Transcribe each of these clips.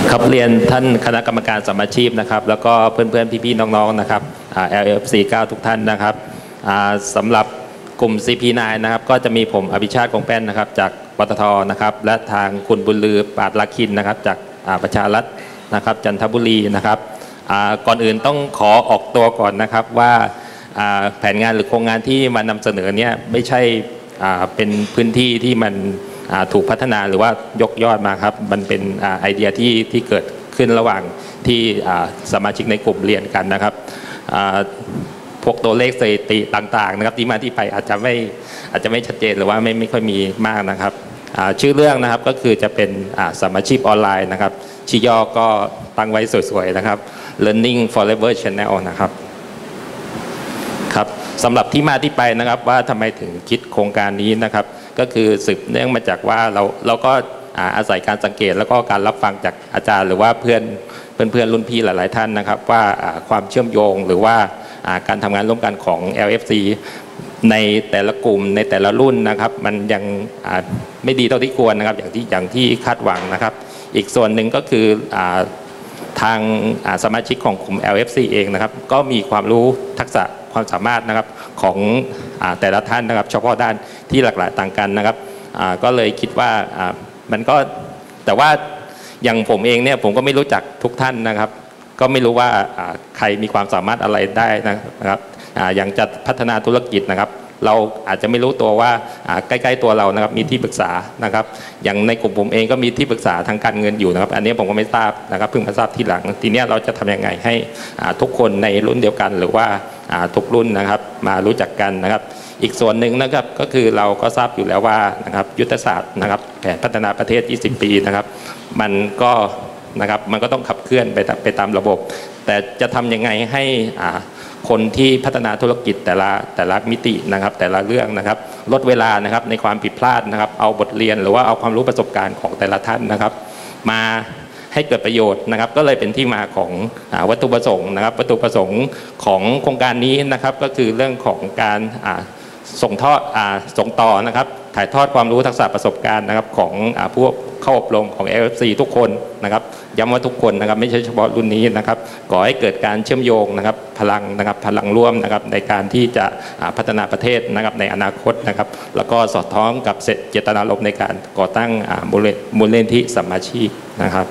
ครับเรียนท่านคณะกรรมการสมมาชีพนะครับแล้วก็เพื่อนๆพี่ๆน้องๆนะครับLF49 ทุกท่านนะครับสำหรับกลุ่ม CP9 นะครับก็จะมีผมอภิชาติคงแป้นนะครับจากปตทนะครับและทางคุณบุญลือปาดลักขินนะครับจากประชารัฐนะครับจันทบุรีนะครับก่อนอื่นต้องขอออกตัวก่อนนะครับว่าแผนงานหรือโครงงานที่มานำเสนอเนี่ยไม่ใช่เป็นพื้นที่ที่มันถูกพัฒนาหรือว่ายกยอดมาครับมันเป็นไอเดียที่เกิดขึ้นระหว่างที่สมาชิกในกลุ่มเรียนกันนะครับพวกตัวเลขสถิติต่างๆนะครับที่มาที่ไปอาจจะไม่ชัดเจนหรือว่าไม่ค่อยมีมากนะครับชื่อเรื่องนะครับก็คือจะเป็นสมาชิกออนไลน์นะครับชื่อย่อก็ตั้งไว้สวยๆนะครับ Learning Forever Channel นะครับครับสำหรับที่มาที่ไปนะครับว่าทำไมถึงคิดโครงการนี้นะครับก็คือสืบเนื่องมาจากว่าเราก็อาศัยการสังเกตแล้วก็การรับฟังจากอาจารย์หรือว่าเพื่อนรุ่นพี่หลายๆท่านนะครับว่าความเชื่อมโยงหรือว่าการทำงานร่วมกันของ LFC ในแต่ละกลุ่มในแต่ละรุ่นนะครับมันยังไม่ดีเท่าที่ควรนะครับอย่างที่คาดหวังนะครับอีกส่วนหนึ่งก็คือทางสมาชิกของกลุ่ม LFC เองนะครับก็มีความรู้ทักษะความสามารถนะครับของแต่ละท่านนะครับเฉพาะด้านที่หลากหลายต่างกันนะครับก็เลยคิดว่ามันก็แต่ว่าอย่างผมเองเนี่ยผมก็ไม่รู้จักทุกท่านนะครับก็ไม่รู้ว่าใครมีความสามารถอะไรได้นะครับอย่างจะพัฒนาธุรกิจนะครับเราอาจจะไม่รู้ตัวว่าใกล้ๆตัวเรานะครับมีที่ปรึกษานะครับอย่างในกลุ่มผมเองก็มีที่ปรึกษาทางการเงินอยู่นะครับอันนี้ผมก็ไม่ทราบนะครับเพิ่งมาทราบทีหลังทีนี้เราจะทำยังไงให้ทุกคนในรุ่นเดียวกันหรือว่าทุกรุ่นนะครับมารู้จักกันนะครับอีกส่วนหนึ่งนะครับก็คือเราก็ทราบอยู่แล้วว่านะครับยุทธศาสตร์นะครับแผนพัฒนาประเทศ20 ปีนะครับมันก็ต้องขับเคลื่อนไปตามระบบแต่จะทำยังไงให้คนที่พัฒนาธุรกิจแต่ละมิตินะครับแต่ละเรื่องนะครับลดเวลานะครับในความผิดพลาดนะครับเอาบทเรียนหรือว่าเอาความรู้ประสบการณ์ของแต่ละท่านนะครับมาให้เกิดประโยชน์นะครับก็เลยเป็นที่มาของวัตถุประสงค์นะครับวัตถุประสงค์ของโครงการนี้นะครับก็คือเรื่องของการส่งต่อนะครับถ่ายทอดความรู้ทักษะประสบการณ์นะครับของพวกเข้าอบรมของ LFC ทุกคนนะครับย้ำว่าทุกคนนะครับไม่ใช่เฉพาะรุ่นนี้นะครับก่อให้เกิดการเชื่อมโยงนะครับพลังร่วมนะครับในการที่จะพัฒนาประเทศนะครับในอนาคตนะครับแล้วก็สอดคล้องกับเจตนารมณ์ในการก่อตั้งมูลนิธิสัมมาชีพนะครับ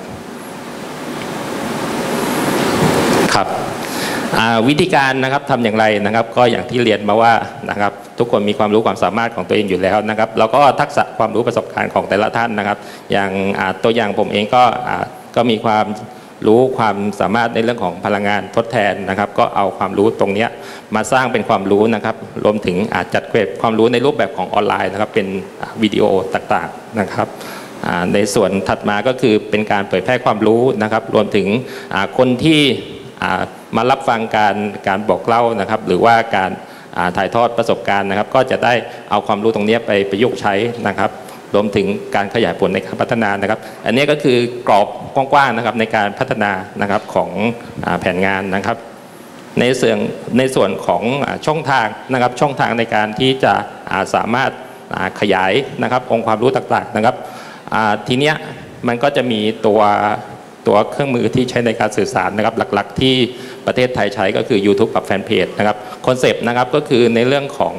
ครับวิธีการนะครับทำอย่างไรนะครับก็อย่างที่เรียนมาว่านะครับทุกคนมีความรู้ความสามารถของตัวเองอยู่แล้วนะครับแล้วก็ทักษะความรู้ประสบการณ์ของแต่ละท่านนะครับอย่างตัวอย่างผมเองก็มีความรู้ความสามารถในเรื่องของพลังงานทดแทนนะครับก็เอาความรู้ตรงนี้มาสร้างเป็นความรู้นะครับรวมถึงจัดเก็บความรู้ในรูปแบบของออนไลน์นะครับเป็นวิดีโอต่างๆนะครับในส่วนถัดมาก็คือเป็นการเผยแพร่ความรู้นะครับรวมถึงคนที่มารับฟังการบอกเล่านะครับหรือว่าการถ่ายทอดประสบการณ์นะครับก็จะได้เอาความรู้ตรงนี้ไปประยุกต์ใช้นะครับรวมถึงการขยายผลในการพัฒนานะครับอันนี้ก็คือกรอบกว้างๆนะครับในการพัฒนานะครับของแผนงานนะครับในส่วนของช่องทางนะครับช่องทางในการที่จะสามารถขยายนะครับองค์ความรู้ต่างๆนะครับทีเนี้ยมันก็จะมีตัวเครื่องมือที่ใช้ในการสื่อสารนะครับหลักๆที่ประเทศไทยใช้ก็คือ YouTube กับแฟนเพจนะครับคอนเซปต์นะครับก็คือในเรื่องของ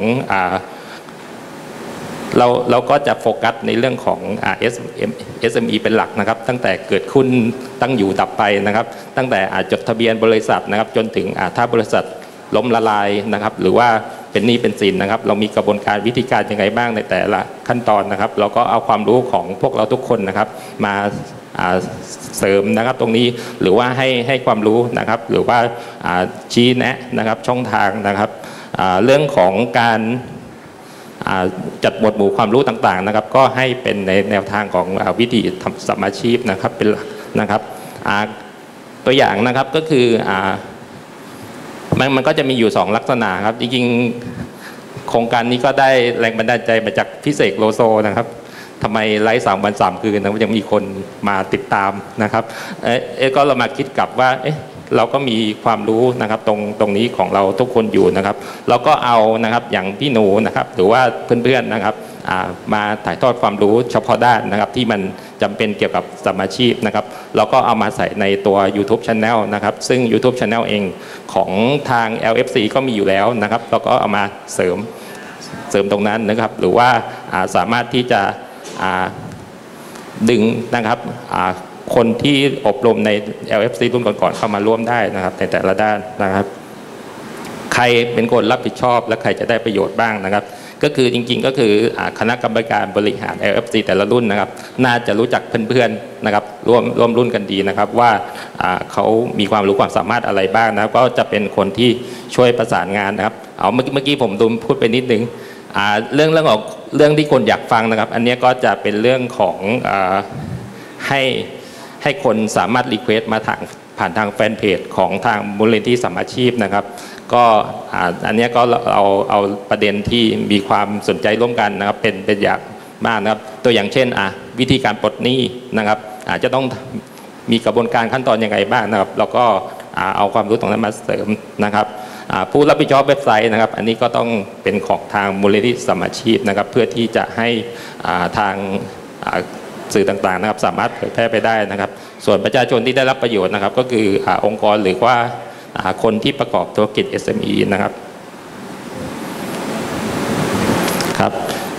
เราก็จะโฟกัสในเรื่องของ SME เป็นหลักนะครับตั้งแต่เกิดขึ้นตั้งอยู่ดับไปนะครับตั้งแต่จดทะเบียนบริษัทนะครับจนถึงถ้าบริษัทล้มละลายนะครับหรือว่าเป็นหนี้เป็นสินนะครับเรามีกระบวนการวิธีการยังไงบ้างในแต่ละขั้นตอนนะครับเราก็เอาความรู้ของพวกเราทุกคนนะครับมาเสริมนะครับตรงนี้หรือว่าให้ความรู้นะครับหรือว่าชี้แนะนะครับช่องทางนะครับเรื่องของการจัดหมวดหมู่ความรู้ต่างๆนะครับก็ให้เป็นในแนวทางของวิธีทำสัมมาชีพนะครับเป็นหลักนะครับตัวอย่างนะครับก็คือมันก็จะมีอยู่2ลักษณะครับจริงๆโครงการนี้ก็ได้แรงบันดาลใจมาจากพี่เสกโลโซนะครับทำไมไลฟ์3 วัน 3 คืนนะยังมีคนมาติดตามนะครับก็เรามาคิดกลับว่าเราก็มีความรู้นะครับตรงนี้ของเราทุกคนอยู่นะครับเราก็เอานะครับอย่างพี่หนูนะครับหรือว่าเพื่อนๆนะครับมาถ่ายทอดความรู้เฉพาะด้านนะครับที่มันจำเป็นเกี่ยวกับสมมาชีพนะครับเราก็เอามาใส่ในตัว YouTube Channel นะครับซึ่ง YouTube Channel เองของทาง LFC ก็มีอยู่แล้วนะครับเราก็เอามาเสริมตรงนั้นนะครับหรือว่าสามารถที่จะดึงนะครับคนที่อบรมใน LFC รุ่นก่อนๆเข้ามาร่วมได้นะครับในแต่ละด้านนะครับใครเป็นคนรับผิดชอบและใครจะได้ประโยชน์บ้างนะครับก็คือจริงๆก็คือคณะกรรมการบริหาร LFC แต่ละรุ่นนะครับน่าจะรู้จักเพื่อนๆนะครับร่วมรุ่นกันดีนะครับว่าเขามีความรู้ความสามารถอะไรบ้างนะครับก็จะเป็นคนที่ช่วยประสานงานนะครับเอาเมื่อกี้ผมพูดไปนิดนึงเรื่องที่คนอยากฟังนะครับอันนี้ก็จะเป็นเรื่องของให้คนสามารถรีเควสต์มาผ่านทางแฟนเพจของทางมูลนิธิสมมาชีพนะครับก็อันนี้ก็เอาประเด็นที่มีความสนใจร่วมกันนะครับเป็นอย่างมากนะครับตัวอย่างเช่นวิธีการปลดหนี้นะครับอาจจะต้องมีกระบวนการขั้นตอนยังไงบ้างนะครับแล้วก็เอาความรู้ตรงนั้นมาเสริมนะครับผู้รับผิดชอบเว็บไซต์นะครับอันนี้ก็ต้องเป็นของทางมูลนิธิสมมาชีพนะครับเพื่อที่จะให้ทางสื่อต่างๆนะครับสามารถเผยแพร่ไปได้นะครับส่วนประชาชนที่ได้รับประโยชน์นะครับก็คือองค์กรหรือว่าคนที่ประกอบธุรกิจ SME นะครับครับ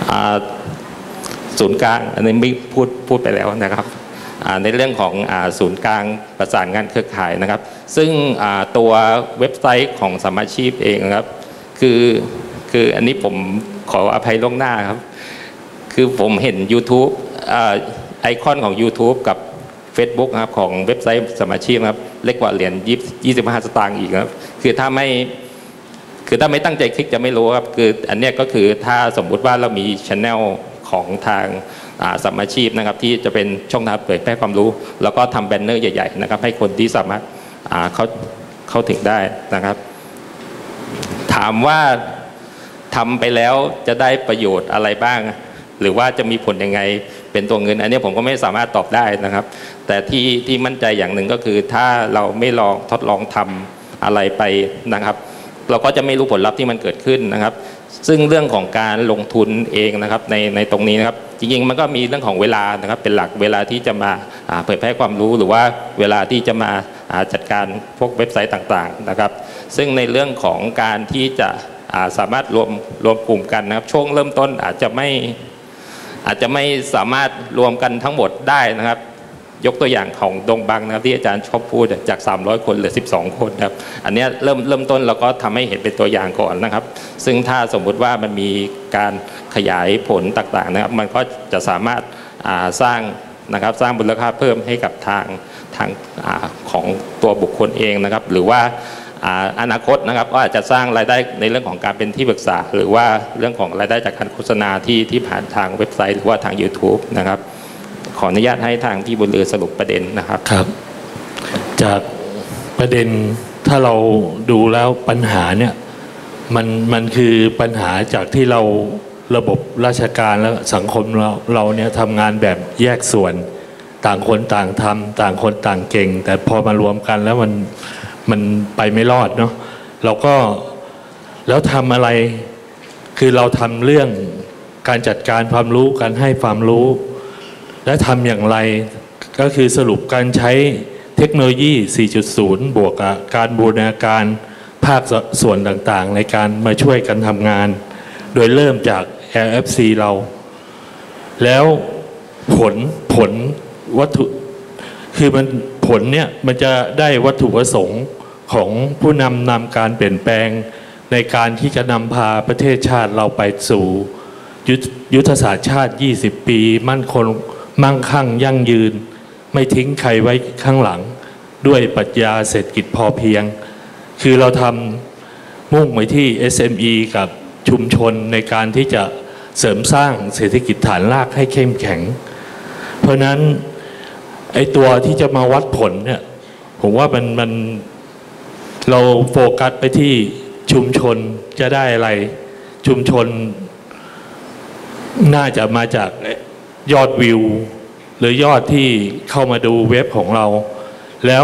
ศูนย์กลางอันนี้ไม่พูดไปแล้วนะครับในเรื่องของศูนย์กลางประสานงานเครือข่ายนะครับซึ่งตัวเว็บไซต์ของสมมาชีพเองนะครับคืออันนี้ผมขออภัยล่วงหน้าครับคือผมเห็น YouTube ไอคอนของ YouTube กับ Facebook นะครับของเว็บไซต์สมมาชีพครับเล็กกว่าเหรียญ25 สตางค์อีกครับคือถ้าไม่ตั้งใจคลิกจะไม่รู้ครับคืออันนี้ก็คือถ้าสมมุติว่าเรามี Channel ของทางสมมาชีพนะครับที่จะเป็นช่องทางเผยแพร่ความรู้แล้วก็ทำแบนเนอร์ใหญ่ๆนะครับให้คนที่สามารถเข้าถึงได้นะครับถามว่าทำไปแล้วจะได้ประโยชน์อะไรบ้างหรือว่าจะมีผลยังไงเป็นตัวเงินอันนี้ผมก็ไม่สามารถตอบได้นะครับแต่ที่มั่นใจอย่างหนึ่งก็คือถ้าเราไม่ลองทดลองทำอะไรไปนะครับเราก็จะไม่รู้ผลลัพธ์ที่มันเกิดขึ้นนะครับซึ่งเรื่องของการลงทุนเองนะครับในตรงนี้นะครับจริงๆมันก็มีเรื่องของเวลานะครับเป็นหลักเวลาที่จะมาเผยแพร่ความรู้หรือว่าเวลาที่จะมาจัดการพวกเว็บไซต์ต่างๆนะครับซึ่งในเรื่องของการที่จะสามารถรวมกลุ่มกันนะครับช่วงเริ่มต้นอาจจะไม่สามารถรวมกันทั้งหมดได้นะครับยกตัวอย่างของดงบังนะครับที่อาจารย์ชอบพูดจาก300 คนเหลือ12 คนครับอันนี้เริ่มต้นเราก็ทำให้เห็นเป็นตัวอย่างก่อนนะครับซึ่งถ้าสมมุติว่ามันมีการขยายผลต่างๆนะครับมันก็จะสามารถสร้างมูลค่าเพิ่มให้กับทางของตัวบุคคลเองนะครับหรือว่าอนาคตนะครับก็อาจจะสร้างรายได้ในเรื่องของการเป็นที่ปรึกษาหรือว่าเรื่องของรายได้จากการโฆษณาที่ผ่านทางเว็บไซต์หรือว่าทาง YouTube นะครับขออนุญาตให้ทางพี่บุญลือสรุปประเด็นนะครับครับจากประเด็นถ้าเราดูแล้วปัญหาเนี่ยมันคือปัญหาจากที่เราระบบราชการและสังคมเราเนี่ยทำงานแบบแยกส่วนต่างคนต่างทำต่างคนต่างเก่งแต่พอมารวมกันแล้วมันไปไม่รอดเนาะเราก็แล้วทำอะไรคือเราทำเรื่องการจัดการความรู้การให้ความรู้และทำอย่างไรก็คือสรุปการใช้เทคโนโลยี 4.0 บวกกับการบูรณาการภาคส่วนต่างๆในการมาช่วยกันทำงานโดยเริ่มจาก LFC เราแล้วผลวัตถุคือผลเนี่ยมันจะได้วัตถุประสงค์ของผู้นำการเปลี่ยนแปลงในการที่จะนำพาประเทศชาติเราไปสู่ยุทธศาสตร์ชาติ20 ปีมั่นคงมั่งคั่งยั่งยืนไม่ทิ้งใครไว้ข้างหลังด้วยปรัชญาเศรษฐกิจพอเพียงคือเราทำมุ่งไปที่ SME กับชุมชนในการที่จะเสริมสร้างเศรษฐกิจฐานรากให้เข้มแข็งเพราะนั้นไอ้ตัวที่จะมาวัดผลเนี่ยผมว่ามันเราโฟกัสไปที่ชุมชนจะได้อะไรชุมชนน่าจะมาจากยอดวิวหรือยอดที่เข้ามาดูเว็บของเราแล้ว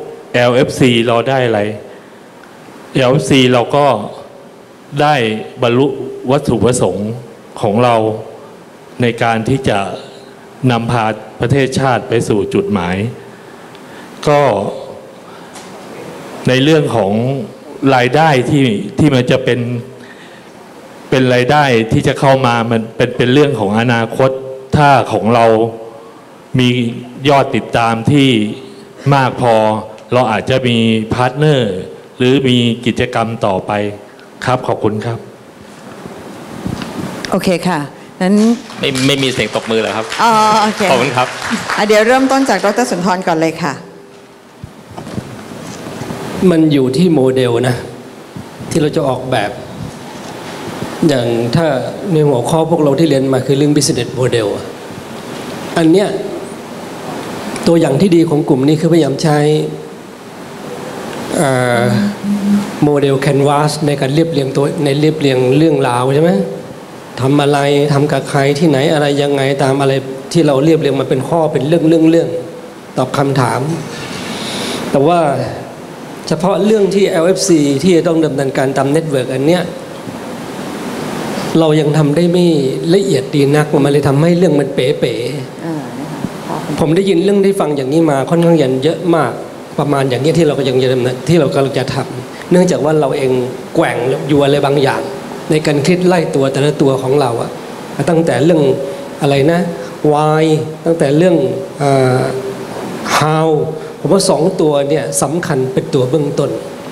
LFC เราได้อะไร LFC เราก็ได้บรรลุวัตถุประสงค์ของเราในการที่จะนำพาประเทศชาติไปสู่จุดหมาย ก็ในเรื่องของรายได้ที่มันจะเป็นรายได้ที่จะเข้ามามันเป็นเรื่องของอนาคตถ้าของเรามียอดติดตามที่มากพอเราอาจจะมีพาร์ทเนอร์หรือมีกิจกรรมต่อไปครับขอบคุณครับโอเคค่ะนั้นไม่มีเสียงตบมือเหรอครับอ๋อโอเคขอบคุณครับเดี๋ยวเริ่มต้นจากดร.สุนทรก่อนเลยค่ะมันอยู่ที่โมเดลนะที่เราจะออกแบบอย่างถ้าในหัวข้อพวกเราที่เรียนมาคือเรื่อง business model อันเนี้ยตัวอย่างที่ดีของกลุ่มนี้คือพยายามใช้โมเดล Canvas ในการเรียบเรียงเรื่องราวใช่ไหมทำอะไรทำกับใครที่ไหนอะไรยังไงตามอะไรที่เราเรียบเรียงมาเป็นข้อเป็นเรื่องตอบคำถามแต่ว่าเฉพาะเรื่องที่ LFC ที่จะต้องดำเนินการตามเน็ตเวิร์กอันเนี้ยเรายังทำได้ไม่ละเอียดดีนักมันเลยทำให้เรื่องมันเป๋ๆผมได้ยินเรื่องได้ฟังอย่างนี้มาค่อนข้างเยอะมากประมาณอย่างนี้ที่เราก็ยังจะดำเนินที่เรากำลังจะทำเนื่องจากว่าเราเองแกว่งอยู่อะไรบางอย่างในการคิดไล่ตัวแต่ละตัวของเราอะตั้งแต่เรื่องอะไรนะ why ตั้งแต่เรื่องhow ผมว่า2ตัวเนี่ยสำคัญเป็นตัวเบื้องต้น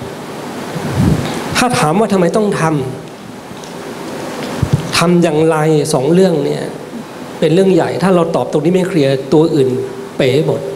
ถ้าถามว่าทำไมต้องทำอย่างไร2เรื่องเนี่ยเป็นเรื่องใหญ่ถ้าเราตอบตรงนี้ไม่เคลียร์ตัวอื่นเป๋หมด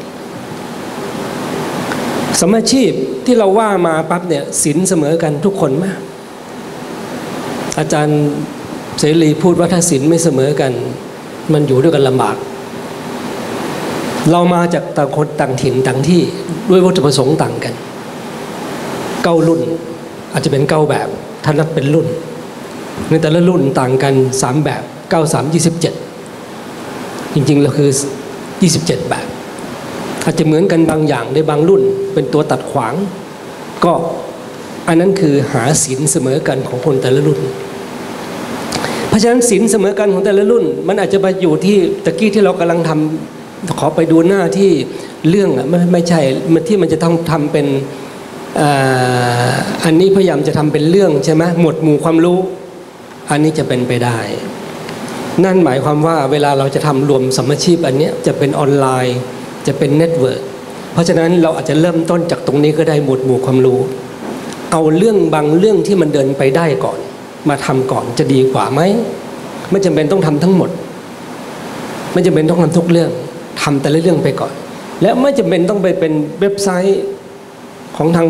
สมมาชีพที่เราว่ามาปั๊บเนี่ยศีลเสมอกันทุกคนมากอาจารย์เสรีพูดว่าถ้าศีลไม่เสมอกันมันอยู่ด้วยกันลำบากเรามาจากต่างคนต่างถิ่นต่างที่ด้วยวัตถุประสงค์ต่างกัน9รุ่นอาจจะเป็น9แบบถ้านับเป็นรุ่นในแต่ละรุ่นต่างกัน3แบบ93 27จริงๆเราคือ27แบบอาจจะเหมือนกันบางอย่างในบางรุ่นเป็นตัวตัดขวางก็อันนั้นคือหาศีลเสมอกันของคนแต่ละรุ่นเพราะฉะนั้นศีลเสมอกันของแต่ละรุ่นมันอาจจะไปอยู่ที่ตะกี้ที่เรากำลังทำขอไปดูหน้าที่เรื่องอ่ะไม่ใช่มันที่มันจะต้องทำเป็นอันนี้พยายามจะทำเป็นเรื่องใช่ไหมหมวดหมู่ความรู้อันนี้จะเป็นไปได้นั่นหมายความว่าเวลาเราจะทำรวมสมมาชีพอันนี้จะเป็นออนไลน์จะเป็นเน็ตเวิร์กเพราะฉะนั้นเราอาจจะเริ่มต้นจากตรงนี้ก็ได้หมวดหมู่ความรู้เอาเรื่องบางเรื่องที่มันเดินไปได้ก่อนมาทำก่อนจะดีกว่าไหมไม่จำเป็นต้องทำทั้งหมดไม่จำเป็นต้องทำทุกเรื่องทำแต่ละเรื่องไปก่อนและไม่จำเป็นต้องไปเป็นเว็บไซต์ของทาง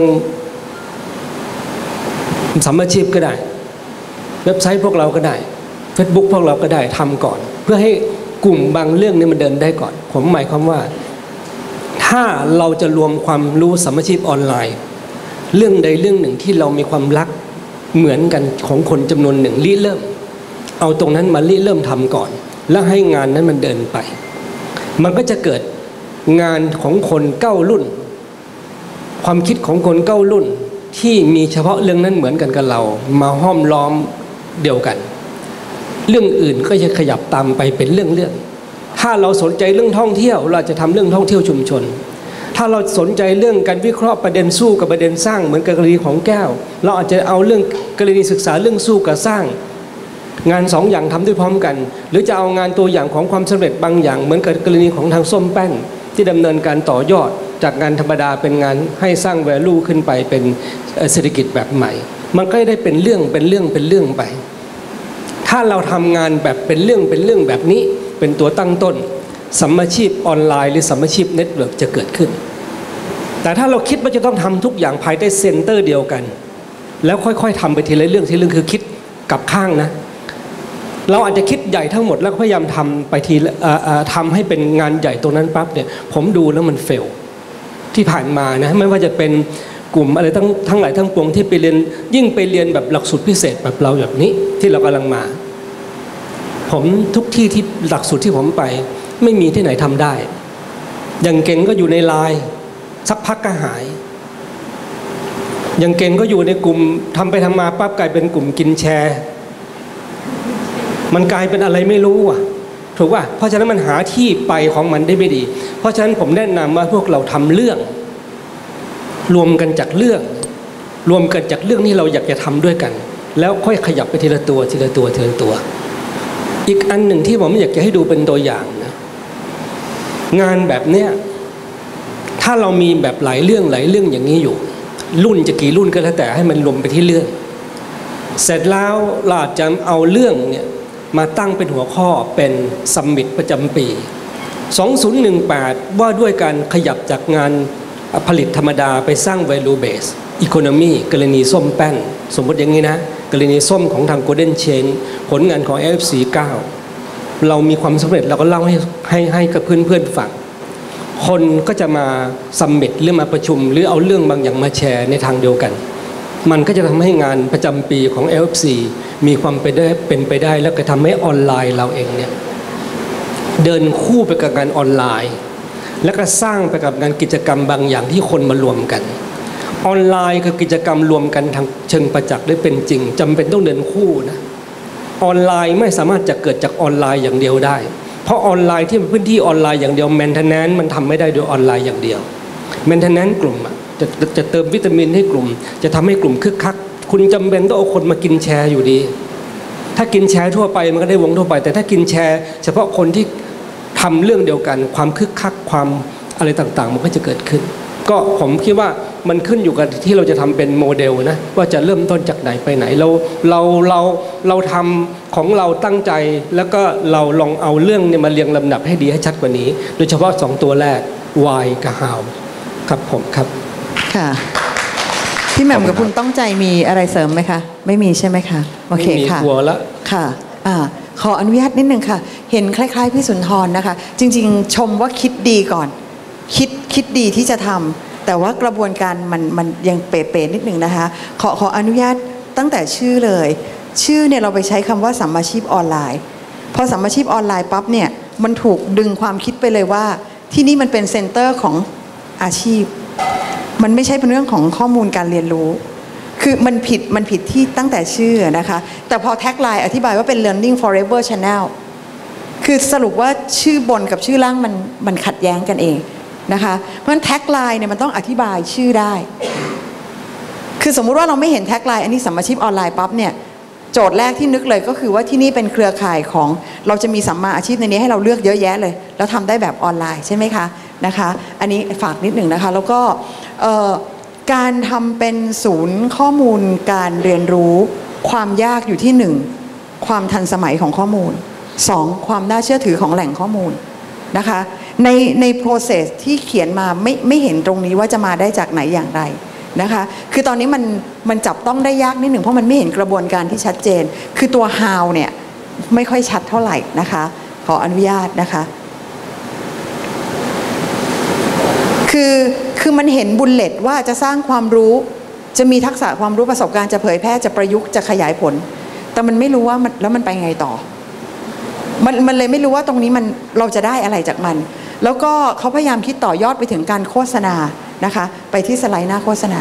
สมมาชีพก็ได้เว็บไซต์พวกเราก็ได้ Facebook พวกเราก็ได้ทำก่อนเพื่อให้กลุ่มบางเรื่องนี้มันเดินได้ก่อนผมหมายความว่าถ้าเราจะรวมความรู้สมมาชีพออนไลน์เรื่องใดเรื่องหนึ่งที่เรามีความรักเหมือนกันของคนจำนวนหนึ่งริเริ่มเอาตรงนั้นมาริเริ่มทำก่อนแล้วให้งานนั้นมันเดินไปมันก็จะเกิดงานของคน9รุ่นความคิดของคน9รุ่นที่มีเฉพาะเรื่องนั้นเหมือนกันกับเรามาห้อมล้อมเดียวกันเรื่องอื่นก็จะขยับตามไปเป็นเรื่องถ้าเราสนใจเรื่องท่องเที่ยวเราจะทำเรื่องท่องเที่ยวชุมชนถ้าเราสนใจเรื่องการวิเคราะห์ประเด็นสู้กับประเด็นสร้างเหมือนกรณีของแก้วเราอาจจะเอาเรื่องกรณีศึกษาเรื่องสู้กับสร้างงาน2อย่างทำด้วยพร้อมกันหรือจะเอางานตัวอย่างของความสำเร็จบางอย่างเหมือนกับกรณีของทางส้มแป้นที่ดำเนินการต่อยอดจากงานธรรมดาเป็นงานให้สร้าง value ขึ้นไปเป็นเศรษฐกิจแบบใหม่มันก็ได้เป็นเรื่องไปถ้าเราทำงานแบบเป็นเรื่องแบบนี้เป็นตัวตั้งต้นสัมมาชีพออนไลน์หรือสัมมาชีพเน็ตเวิร์กจะเกิดขึ้นแต่ถ้าเราคิดว่าจะต้องทำทุกอย่างภายใต้เซ็นเตอร์เดียวกันแล้วค่อยๆทำไปทีละเรื่องคือคิดกับข้างนะเราอาจจะคิดใหญ่ทั้งหมดแล้วก็พยายามทำไปทีทำให้เป็นงานใหญ่ตรงนั้นปั๊บเนี่ยผมดูแล้วมันเฟลที่ผ่านมานะไม่ว่าจะเป็นกลุ่มอะไรทั้งหลายทั้งปวงที่ไปเรียนยิ่งไปเรียนแบบหลักสูตรพิเศษแบบเราแบบนี้ที่เรากำลังมาผมทุกที่ที่หลักสูตรที่ผมไปไม่มีที่ไหนทำได้อย่างเก่งก็อยู่ในไลน์สักพักก็หายอย่างเก่งก็อยู่ในกลุ่มทำไปทำมาปั๊บกลายเป็นกลุ่มกินแชร์มันกลายเป็นอะไรไม่รู้อ่ะถูกป่ะเพราะฉะนั้นมันหาที่ไปของมันได้ไม่ดีเพราะฉะนั้นผมแนะนำว่าพวกเราทำเรื่องรวมกันจากเรื่องที่เราอยากจะทำด้วยกันแล้วค่อยขยับไปทีละตัวอีกอันหนึ่งที่ผมอยากจะให้ดูเป็นตัวอย่างนะงานแบบเนี้ยถ้าเรามีแบบหลายเรื่องอย่างนี้อยู่รุ่นจะกี่รุ่นก็แล้วแต่ให้มันรวมไปที่เรื่องเสร็จแล้วเราจะเอาเรื่องเนี่ยมาตั้งเป็นหัวข้อเป็นซัมมิตประจำปี 2018 ว่าด้วยการขยับจากงานผลิตธรรมดาไปสร้าง value base economy กรณีส้มแป้นสมมติอย่างนี้นะกรณีส้มของทาง Golden Chain ผลงานของ AFC 9เรามีความสำเร็จเราก็เล่าให้กับเพื่อนๆฟังคนก็จะมาซัมมิตหรือมาประชุมหรือเอาเรื่องบางอย่างมาแชร์ในทางเดียวกันมันก็จะทำให้งานประจำปีของ AFC มีความเป็นไปได้แล้วก็ทำให้ออนไลน์เราเองเนี่ยเดินคู่ไปกับงานออนไลน์แล้วก็สร้างไปกับงานกิจกรรมบางอย่างที่คนมารวมกันออนไลน์กับกิจกรรมรวมกันทางเชิงประจักษ์ได้เป็นจริงจำเป็นต้องเดินคู่นะออนไลน์ไม่สามารถจะเกิดจากออนไลน์อย่างเดียวได้เพราะออนไลน์ที่เป็นพื้นที่ออนไลน์อย่างเดียวแมนเทนแนนซ์มันทำไม่ได้โดยออนไลน์อย่างเดียวแมนเทนแนนซ์กลุ่มจะเติมวิตามินให้กลุ่มจะทำให้กลุ่มคึกคักคุณจำเป็นต้องเอาคนมากินแชร์อยู่ดีถ้ากินแชร์ทั่วไปมันก็ได้วงทั่วไปแต่ถ้ากินแชร์เฉพาะคนที่ทำเรื่องเดียวกันความคึกคักความอะไรต่างๆมันก็จะเกิดขึ้นก็ผมคิดว่ามันขึ้นอยู่กับที่เราจะทำเป็นโมเดลนะว่าจะเริ่มต้นจากไหนไปไหนเราทำของเราตั้งใจแล้วก็เราลองเอาเรื่องเนี่ยมาเรียงลำดับให้ดีให้ชัดกว่านี้โดยเฉพาะ2ตัวแรก why กับ how ครับผมครับค่ะพี่แหม่มกับคุณต้องใจมีอะไรเสริมไหมคะไม่มีใช่ไหมคะโอเคค่ะไม่มีกลัวละค่ะขออนุญาตนิดนึงค่ะเห็นคล้ายๆพี่สุนทรนะคะจริงๆชมว่าคิดดีก่อนคิดดีที่จะทำแต่ว่ากระบวนการมันยังเป๋ๆนิดนึงนะคะขออนุญาตตั้งแต่ชื่อเลยชื่อเนี่ยเราไปใช้คำว่าสัมมาชีพออนไลน์พอสัมมาชีพออนไลน์ปั๊บเนี่ยมันถูกดึงความคิดไปเลยว่าที่นี่มันเป็นเซ็นเตอร์ของอาชีพมันไม่ใช่เป็นเรื่องของข้อมูลการเรียนรู้คือมันผิดที่ตั้งแต่ชื่อนะคะแต่พอแท็กไลน์อธิบายว่าเป็น Learning Forever Channel คือสรุปว่าชื่อบนกับชื่อล่างมันขัดแย้งกันเองนะคะเพราะฉะนั้นแท็กไลน์เนี่ยมันต้องอธิบายชื่อได้คือสมมุติว่าเราไม่เห็นแท็กไลน์อันนี้สัมมาชีพออนไลน์ปั๊บเนี่ยโจทย์แรกที่นึกเลยก็คือว่าที่นี่เป็นเครือข่ายของเราจะมีสัมมาอาชีพในนี้ให้เราเลือกเยอะแยะเลยแล้วทำได้แบบออนไลน์ใช่ไหมคะนะคะอันนี้ฝากนิดหนึ่งนะคะแล้วก็การทำเป็นศูนย์ข้อมูลการเรียนรู้ความยากอยู่ที่1ความทันสมัยของข้อมูล2ความน่าเชื่อถือของแหล่งข้อมูลนะคะใน process ที่เขียนมาไม่เห็นตรงนี้ว่าจะมาได้จากไหนอย่างไรนะคะคือตอนนี้มันจับต้องได้ยากนิดหนึ่งเพราะมันไม่เห็นกระบวนการที่ชัดเจนคือตัว how เนี่ยไม่ค่อยชัดเท่าไหร่นะคะขออนุญาตนะคะคือมันเห็นบุลเลตว่าจะสร้างความรู้จะมีทักษะความรู้ประสบการณ์จะเผยแพร่จะประยุกต์จะขยายผลแต่มันไม่รู้ว่าแล้วมันไปไงต่อมันเลยไม่รู้ว่าตรงนี้เราจะได้อะไรจากมันแล้วก็เขาพยายามคิดต่อยอดไปถึงการโฆษณานะคะไปที่สไลด์หน้าโฆษณา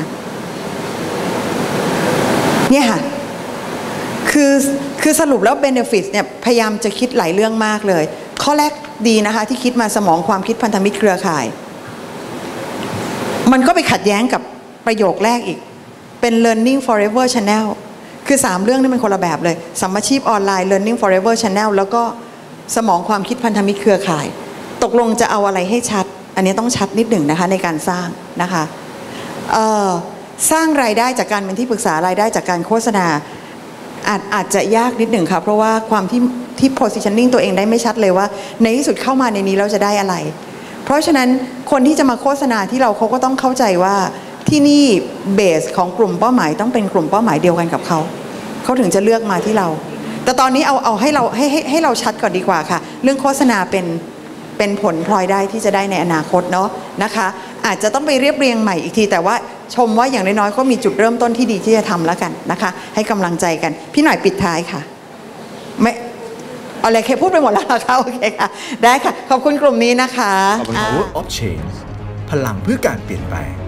เนี่ยค่ะคือสรุปแล้ว benefit เนี่ยพยายามจะคิดหลายเรื่องมากเลยข้อแรกดีนะคะที่คิดมาสมองความคิดพันธมิตรเครือข่ายมันก็ไปขัดแย้งกับประโยคแรกอีกเป็น Learning Forever Channel คือ3เรื่องนี้มันคนละแบบเลยสัมมาชีพออนไลน์ Learning Forever Channel แล้วก็สมองความคิดพันธมิตรเครือข่ายตกลงจะเอาอะไรให้ชัดอันนี้ต้องชัดนิดหนึ่งนะคะในการสร้างนะคะสร้างรายได้จากการเป็นที่ปรึกษารายได้จากการโฆษณาอาจจะยากนิดหนึ่งค่ะเพราะว่าความที่ positioning ตัวเองได้ไม่ชัดเลยว่าในที่สุดเข้ามาในนี้เราจะได้อะไรเพราะฉะนั้นคนที่จะมาโฆษณาที่เราเขาก็ต้องเข้าใจว่าที่นี่เบสของกลุ่มเป้าหมายต้องเป็นกลุ่มเป้าหมายเดียวกันกับเขาถึงจะเลือกมาที่เราแต่ตอนนี้เอาให้เราชัดก่อนดีกว่าค่ะเรื่องโฆษณาเป็นผลพลอยได้ที่จะได้ในอนาคตเนาะนะคะอาจจะต้องไปเรียบเรียงใหม่อีกทีแต่ว่าชมว่าอย่างน้อยๆก็มีจุดเริ่มต้นที่ดีที่จะทำแล้วกันนะคะให้กำลังใจกันพี่หน่อยปิดท้ายค่ะไม่อะไรเคพูดไปหมดแล้วค่ะโอเคค่ะได้ค่ะขอบคุณกลุ่มนี้นะคะ Power of Change พลังเพื่อการเปลี่ยนแปลง